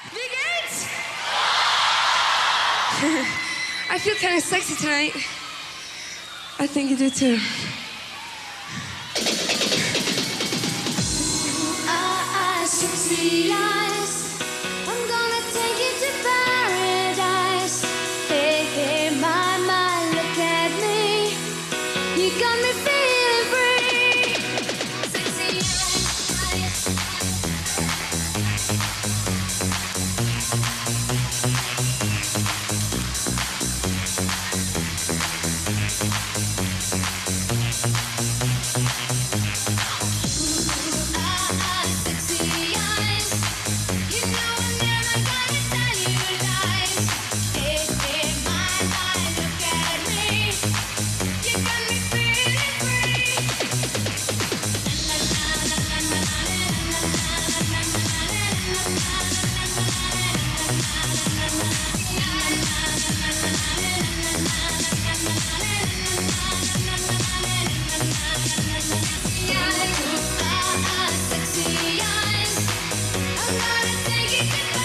Wie geht's? I feel kind of sexy tonight. I think you do too. Sexy eyes, I'm gonna take you to paradise. Hey, hey, my, look at me. You got me feeling free. Sexy eyes. Sexy eyes, I'm gonna take it to